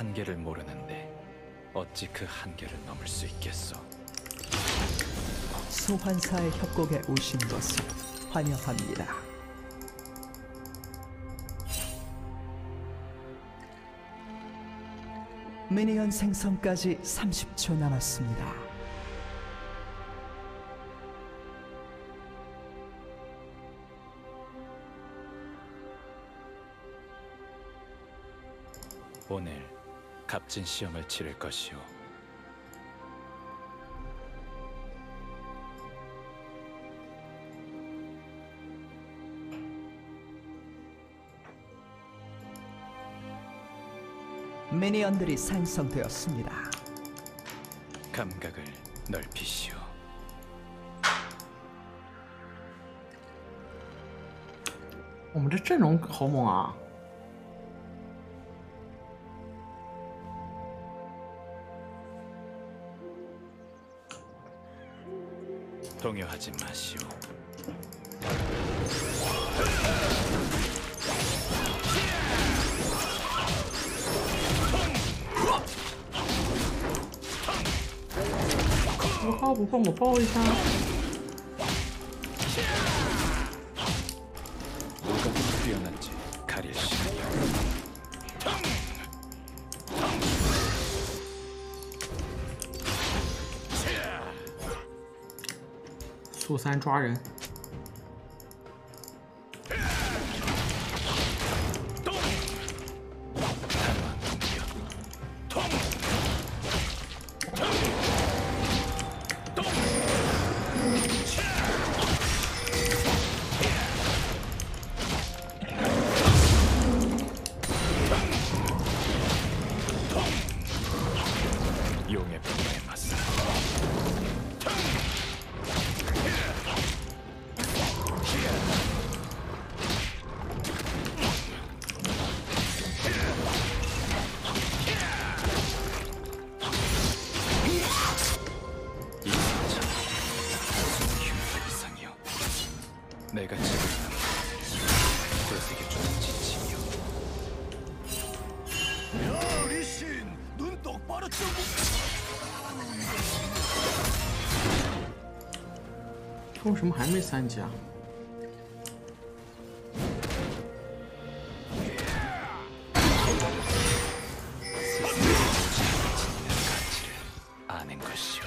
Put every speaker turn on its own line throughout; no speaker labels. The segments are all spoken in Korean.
한계를 모르는데 어찌 그 한계를 넘을 수 있겠소?
소환사의 협곡에 오신 것을 환영합니다. 미니언 생성까지 30초 남았습니다.
오늘 값진 시험을 치를 것이오.
미니언들이 생성되었습니다.
감각을 넓히시오.
我们这阵容好猛啊！
동요하지 마시오.
我靠，不放我抱一下。
누가 더 뛰어난지 가릴 시간이오.
速三抓人。
용의 분노에 맞서 이 상처는 단순히 흉터 이상이오. 내가 지금 되새겨주는 지침이오.
야, 리신! 눈 똑바로 뜨고!
他为什么还没3级啊？
아는 것이오.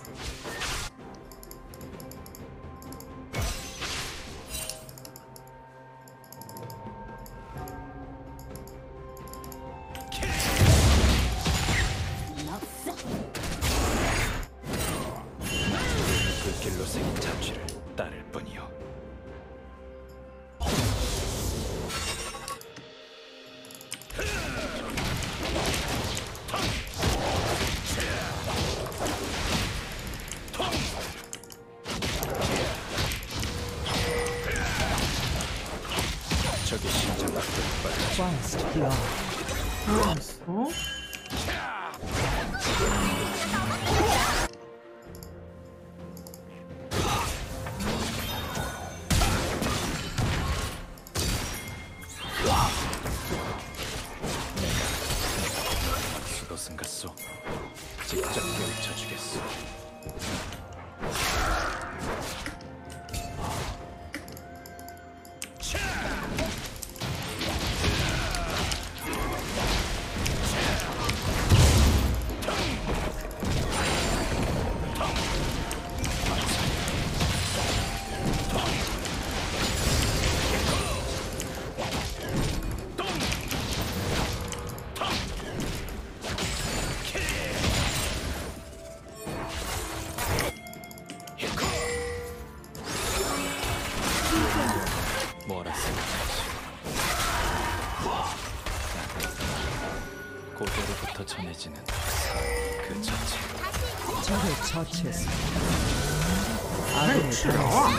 불길로 새긴 자취를 따를 뿐이오. 저기 심장 박동이 빨라져.
First blood.
哦，
수도승 같소. 직접 깨우쳐 주겠소. 뭐라 생각하시오? 고대로부터 전해지는 그 자체.
적을 처치했습니다.
还有治疗啊！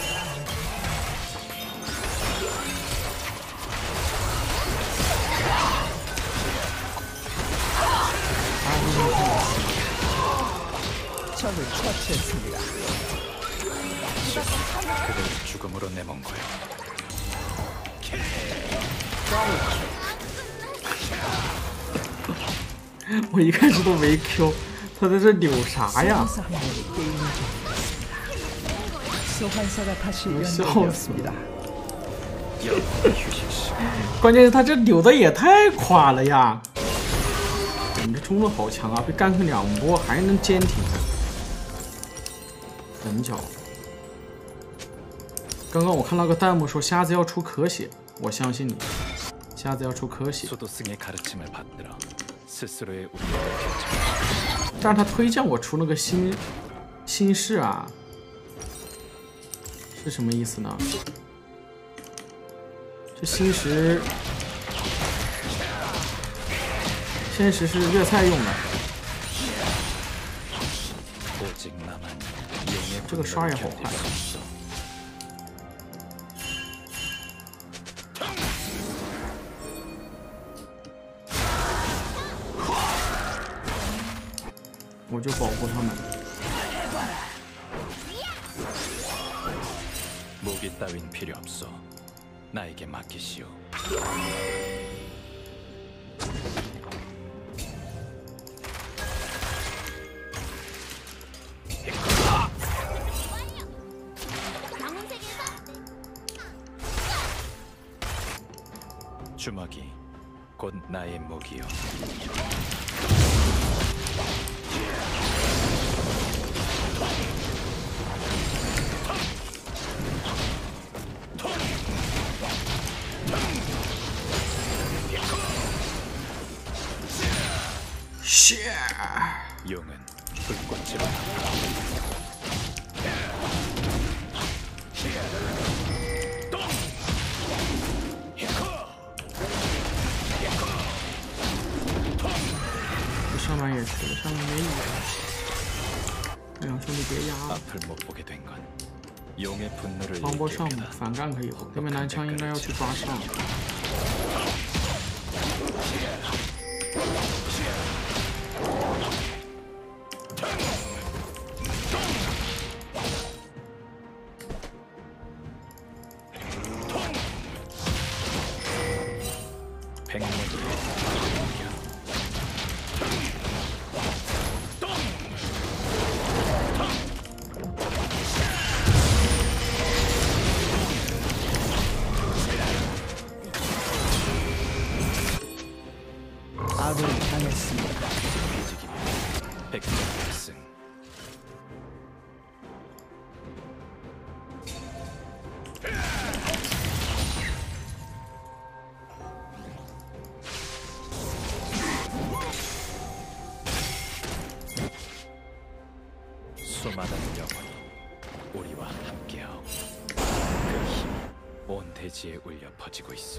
적을 처치했습니다.
그를 죽음으로 내몬 거요.
我一开始都没 Q， 他在这扭啥呀？
소환사 한 명이 게임을 종료했습니다. 소환사가 다시 연결되었습니다.
휴식 시간.
关键是他这扭的也太垮了呀！我们这中路好强啊，被干成2波还能坚挺。等脚。刚刚我看到个弹幕说瞎子要出咳血，我相信你，瞎子要出咳血。
소도승의 가르침을 받들어 스스로의 운명을 결정.
但是他推荐我出那个新式啊，是什么意思呢？这新石是热菜用的，
오직 나만 용의
这个刷也好
분노를
快。
견딜 수 있어.
我就保护他们。
무기 따윈 필요 없어. 나에게 맡기시오. 주먹이 곧 나의 무기요. 용은 불꽃으로
这上面也吃了，上面没野。哎呀，兄弟别压了，
앞을 못 보게 된 건 용의 분노를
帮波上
일깨우다.
反干可以后，对面南枪应该要去抓上。
백문으로 이겨.
아군이 당했습니다.
뒤지기 백전백승. 수많은 영혼이 우리와 함께하오. 그 힘이 온 대지에 울려 퍼지고 있어.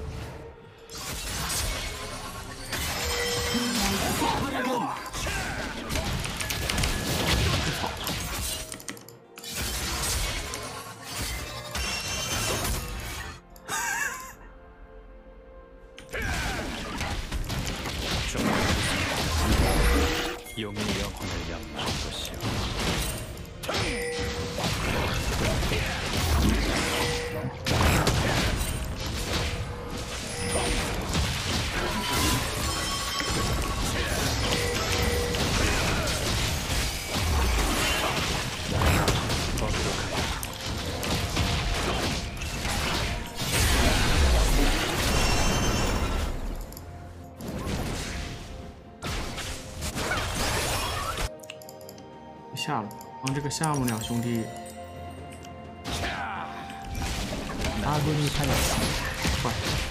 용의 영혼을 연마한 것이오.
下了，帮这个夏目两兄弟
아군이 당했습니다.
快。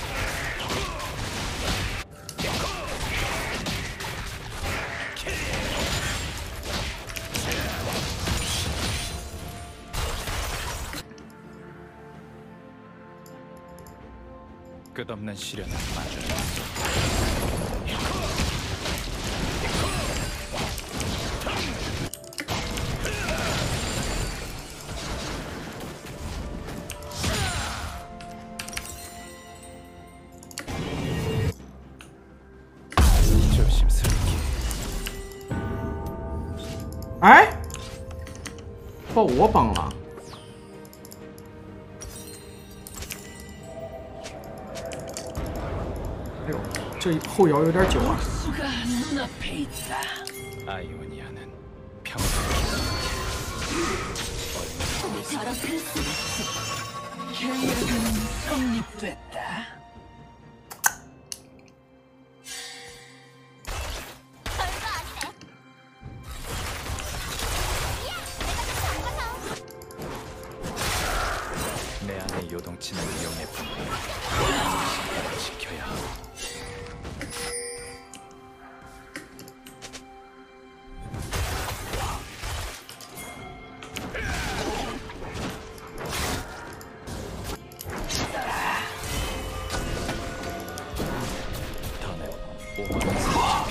끝없는 시련을 마주했어. 조심스럽게.
哎，把我绑了。哎呦， 这后摇有点久啊。
수가 눈앞에 있다.
아이오니아는 평생
더럽힐 수 없어. 계획은 성립됐다.
내 안의 요동치는 용의 분을 지켜야 하고 다음엔 5만 원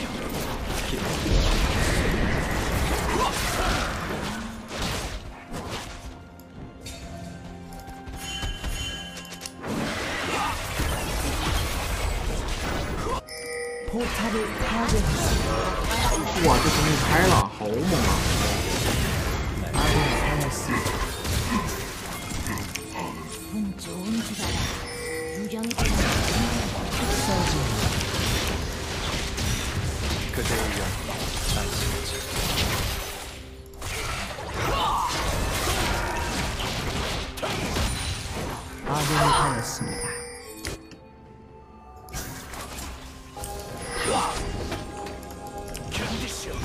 포탑을 파괴했습니다.
哇，这东西开了，好猛啊！
아군이 당했습니다.
운 좋은 주사라. 유령
흑사진
그대의 영광 안심하지
아군이 당했습니다.
견디시오.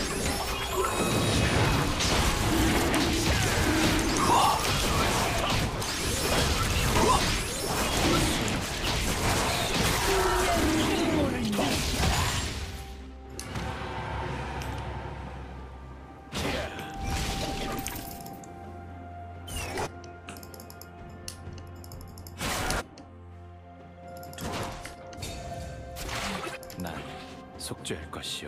난 속죄할 것이오.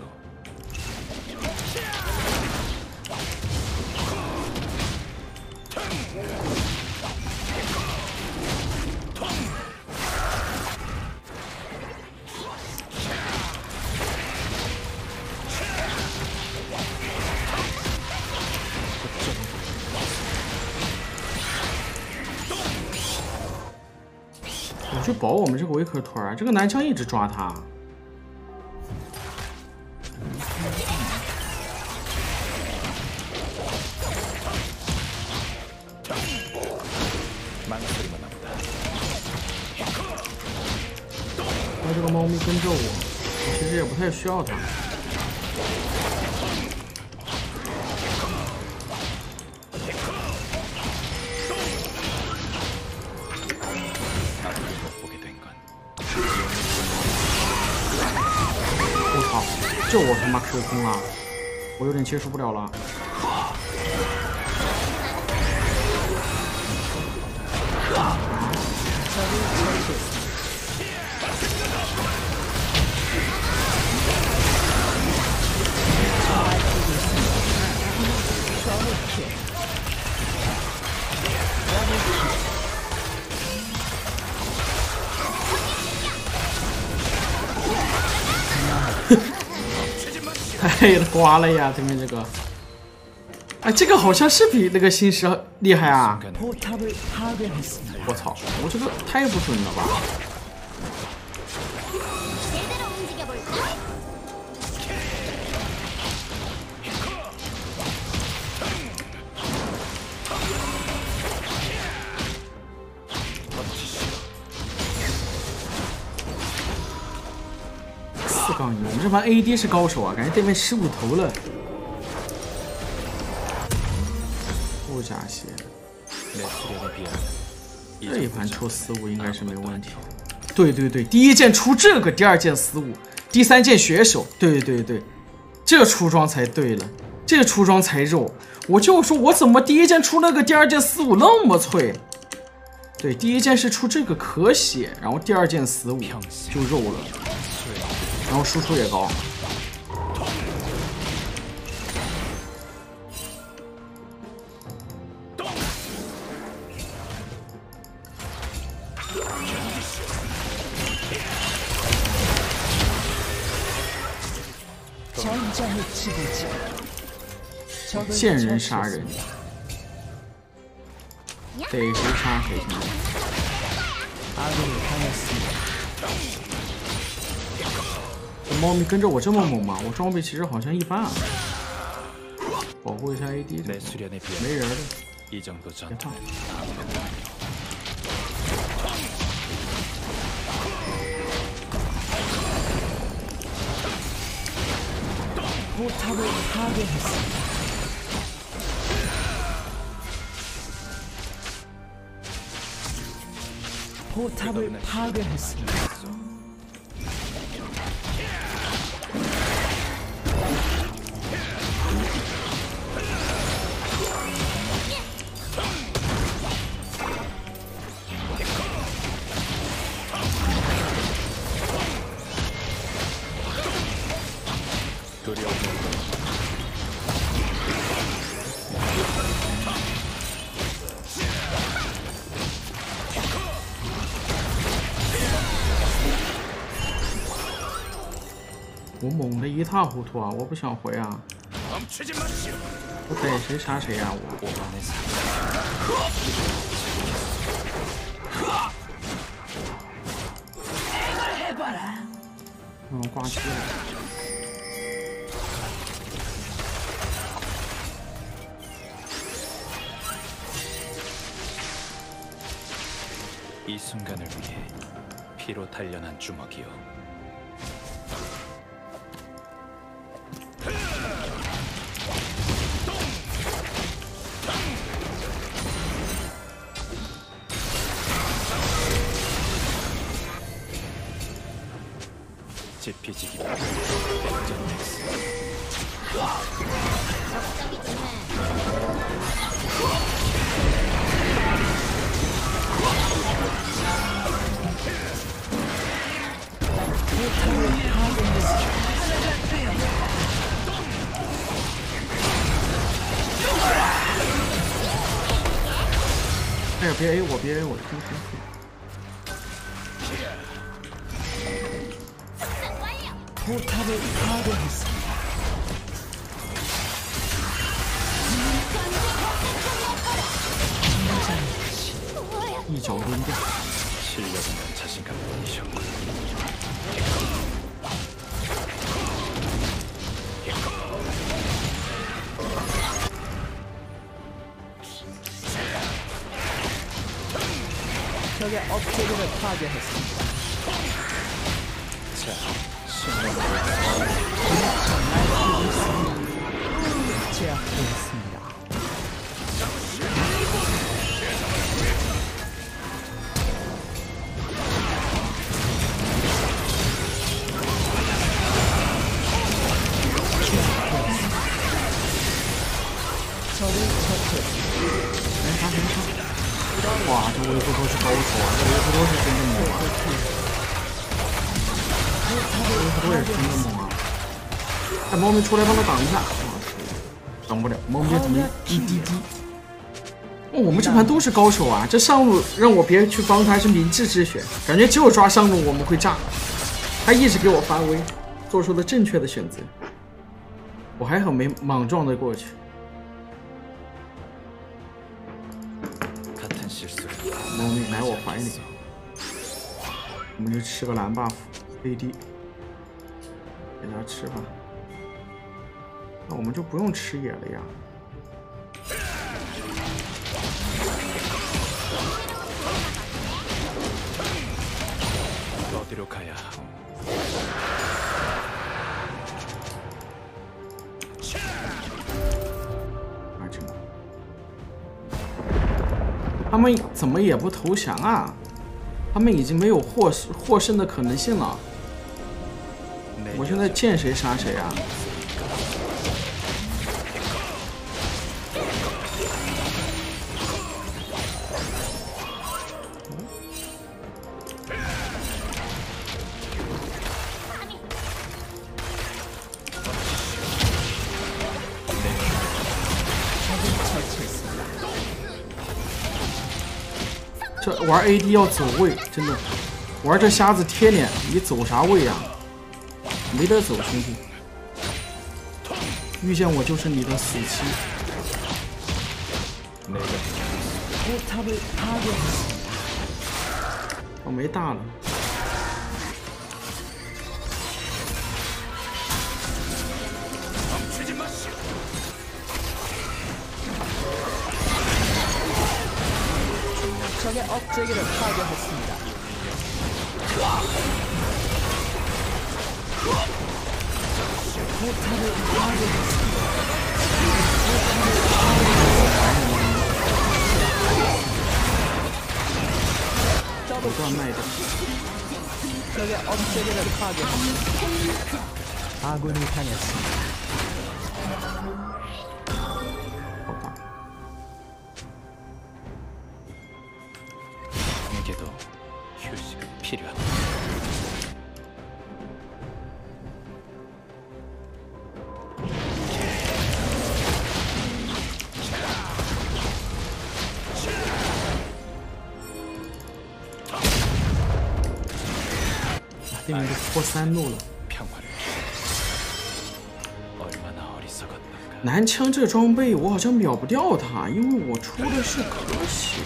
我去保我们这个维克托尔，这个男枪一直抓他。
망설이만 없다.
那这个猫咪跟着我，其实也不太需要它。
앞을 못 보게 된 건
我操，这我他妈 Q 空了，我有点接受不了了。 太瓜了呀！对面这个，哎，这个好像是比那个新石厉害啊！
순간을
포탑을 파괴했습니다.
我操，我这个太不准了吧！
제대로 움직여볼까?
버티시오.
4杠1，我们这盘 AD 是高手啊，感觉对面15头了。不加血，
내 수련에 비하면 이
这一盘
정도는
出45应该是没问题
아무것도 。
对对对，第一件出这个，第二件45，第三件血手。对对对，这出装才对了，这出装才肉。我就说我怎么第一件出那个，第二件45那么脆？对，第一件是出这个可血，然后第二件45就肉了，
수행
然后输出也高。
전장의 지도자. 적을
见人杀人，
처치했습니다.
得谁杀谁现在。
아군이 당했습니다.
这猫咪跟着我这么猛吗？我装备其实好像一般啊。保护一下 AD，
내 수련에 비해
没人了，
이 정도
别
전투
怕。
포탑을 파괴했습니다. 포탑을 파괴했습니다.
我猛的一塌糊涂啊！我不想回啊！
멈추지 마시오.
我逮谁杀谁啊！我
오만의 사
해봐라.
挂机了。
이 순간을 위해 피로 단련한 주먹이요. 지피지기 백전백승.
적당히 주네.
哎呀，别 A 我，别 A 我，停停停！
포탑을 파괴했습니다.
一脚抡掉。
실력은 자신감뿐이셨고
적의 업체계를 파괴했습니다.
자, 신명
제압되었습니다. 적을 처치했습니다.
哇，这维护都是高手啊！这维护都是真的猛啊！维护都也是真的猛啊！哎，猫咪出来帮他挡一下，挡不了，猫咪怎么一滴滴？哦，我们这盘都是高手啊！这上路让我别去帮他是明智之选，感觉只有抓上路我们会炸。他一直给我发威，做出了正确的选择。我还好没莽撞的过去。
같은 실수를
猫咪来我怀里，我们就吃个蓝 buff AD， 给他吃吧。那我们就不用吃野了呀。
어디로 가야 하오?
他们怎么也不投降啊？他们已经没有获胜的可能性了。我现在见谁杀谁啊！这玩 AD 要走位，真的，玩这瞎子贴脸，你走啥位呀？没得走，兄弟！遇见我就是你的死期。
포탑을 파괴했습니다.
我没大了，
적의 업체계를 파괴했습니다. 포탑을
我都要卖掉。
적의 업체계를 파괴했습니다. 아군이 당했습니다.
好吧，
내게도 휴식은 필요하다.
啊，对面都破3路了。
평화를 얼마나 어리석었는가.
男枪这装备我好像秒不掉他，因为我出的是可血。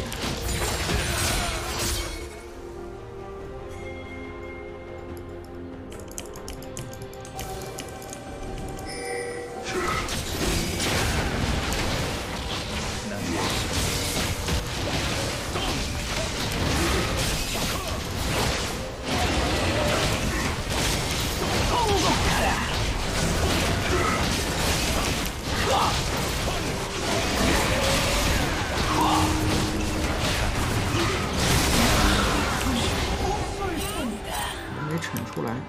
没惩出来。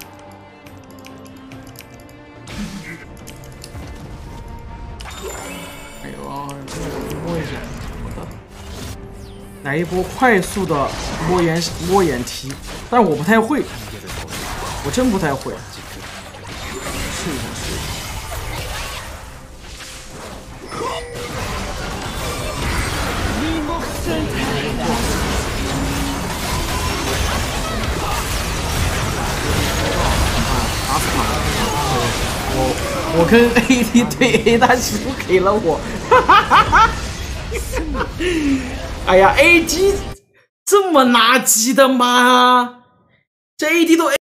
哎呦，这个摸一下，好的。来一波快速的摸眼蹄，但是我不太会，我真不太会。试一下，试一下。 打死他！我跟 AD 对 A 他输给了我，哎呀 ，AD 这么垃圾的吗？这 AD 都